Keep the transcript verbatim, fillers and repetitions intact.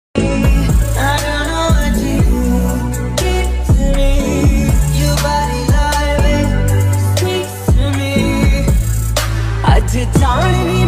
I don't know what you give to me. Your body love it speaks to me. I did down in